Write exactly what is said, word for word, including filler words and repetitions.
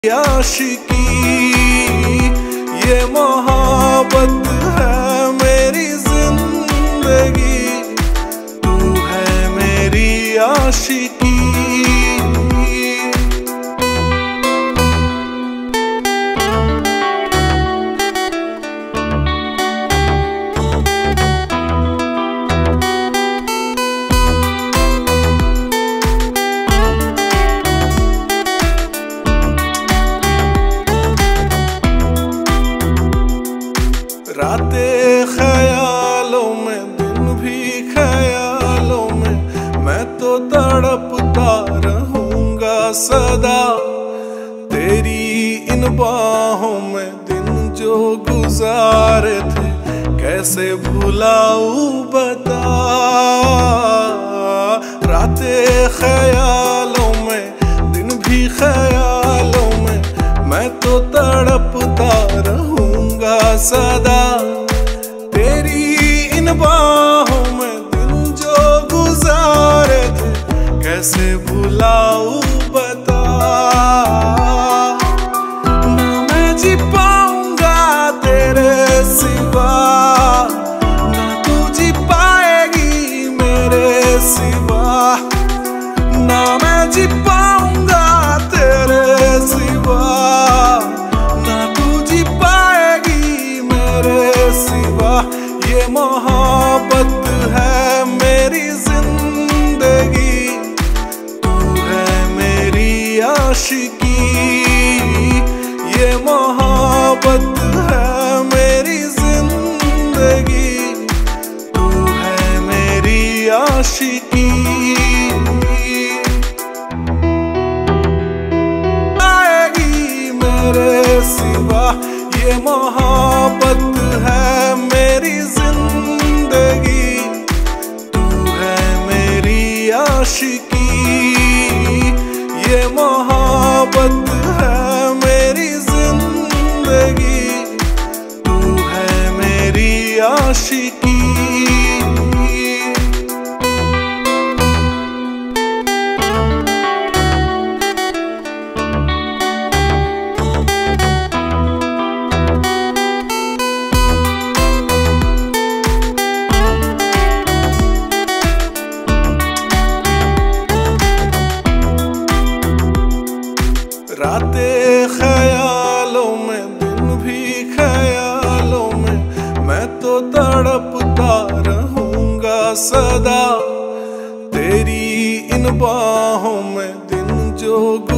आशिकी ये मोहब्बत है मेरी जिंदगी, तू है मेरी आशिकी। रातें ख्यालों में, दिन भी ख्यालों में, मैं तो तड़पता रहूंगा सदा तेरी इन बाहों में। दिन जो गुजारे थे कैसे भुलाऊं बता, रातें ख्यालों में, दिन भी ख्यालों में, मैं तो तड़पता रहूंगा सदा तेरी इन बाहों में। दिन जो गुजारे थे कैसे भुलाऊं बता, ना मैं जी पाऊंगा तेरे सिवा, ना तू जी पाएगी मेरे सिवा, ना मैं जी पाऊंगा तेरे सिवा, ये मोहब्बत है मेरी जिंदगी, तू है मेरी आशिकी। ये मोहब्बत है मेरी जिंदगी, तू है मेरी आशिकी। आएगी मेरे सिवा, ये मोहब्बत है मेरी जिंदगी, तू है मेरी आशिकी। ये मोहब्बत है मेरी जिंदगी, तू है मेरी आशिकी। रातें ख्यालों में, दिन भी ख्यालों में, मैं तो तड़पता रहूंगा सदा तेरी इन बाहों में। दिन जो